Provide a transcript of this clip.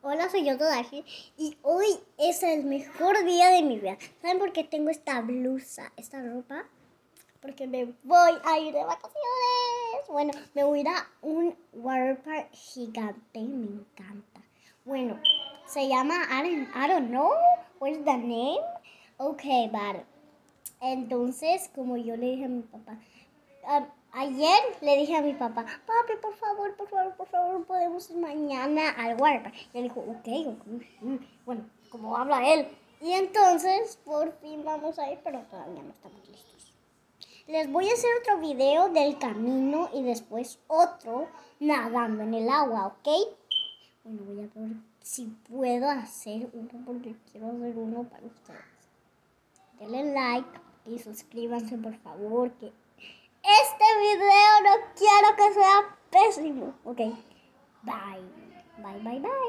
Hola, soy yo Todashi y hoy es el mejor día de mi vida. ¿Saben por qué tengo esta blusa, esta ropa? Porque me voy a ir de vacaciones. Bueno, me voy a ir a un waterpark gigante, me encanta. Bueno, se llama, I don't know, what's the name? Okay, but entonces, como yo le dije a mi papá, ayer le dije a mi papá, papi, por favor, podemos ir mañana al waterpark. Y él dijo, ok. Bueno, como habla él. Y entonces, por fin vamos a ir, pero todavía no estamos listos. Les voy a hacer otro video del camino y después otro nadando en el agua, ¿ok? Bueno, voy a ver si puedo hacer uno porque quiero hacer uno para ustedes. Denle like y suscríbanse, por favor, que este video no quiero que sea pésimo. Ok, bye.